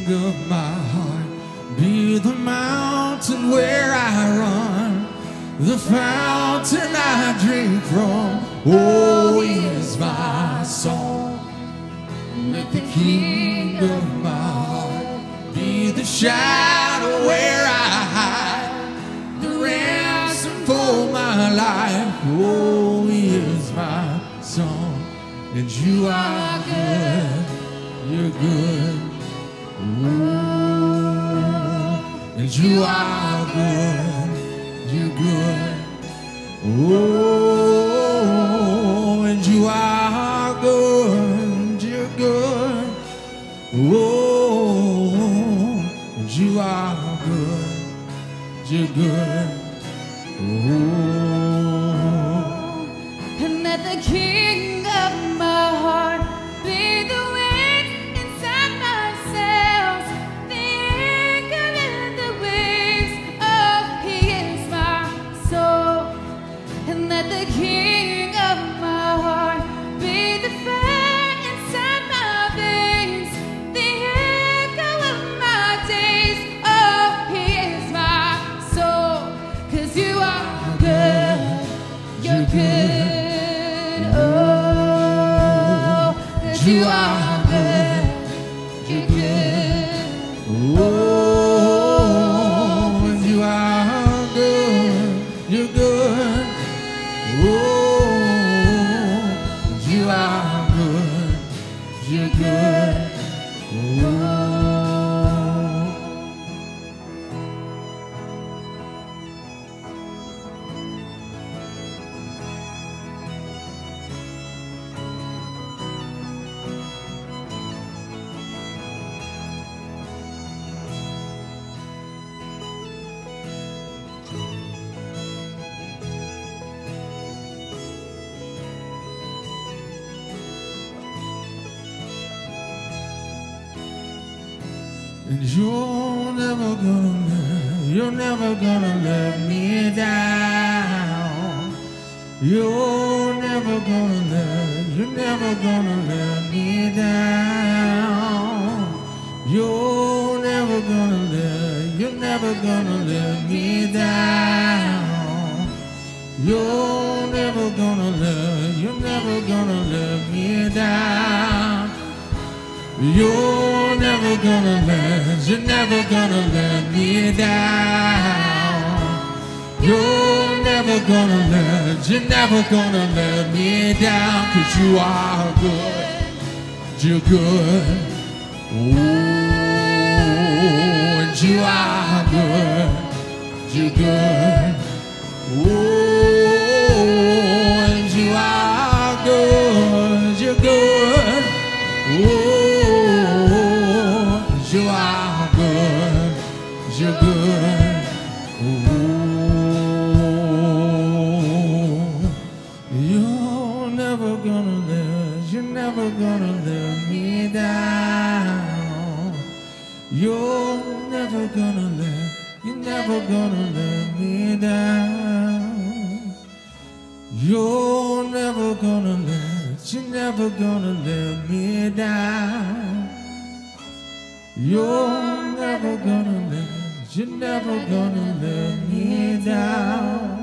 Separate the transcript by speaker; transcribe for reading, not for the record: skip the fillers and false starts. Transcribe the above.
Speaker 1: king of my heart. Be the mountain where I run, the fountain I drink from. Oh, he is my song. Let the king of my heart be the shadow where I hide, the ransom for my life. Oh, he is my song. And you are good, you're good. Ooh. And you are good, you're good. Oh, and you are good, you're good. Oh, and you are good, you're good. Oh,
Speaker 2: and let the king of my heart be the wind inside my sails, the anchor in the waves. Oh, he is my soul. And let the king of my heart be the fire inside my veins, the echo of my days. Oh, he is my soul. 'Cause you are good, you're good. Oh, 'cause you are good, you're good.
Speaker 1: oh, and you are good, you're good. Oh, you are good, you're good. Oh. And you're never gonna let me down. You're never gonna let me down. You're never gonna let me down. You're never gonna let me down. You're never gonna let me down. You're never gonna let me down. 'Cause you are good, you're good. Oh, and you are good, you're good. Oh, and you are good, you're good. Oh, you are good, you're good. Oh, you're never gonna let me down. You're never gonna let me down. You're never gonna let me down. You're never gonna let me down.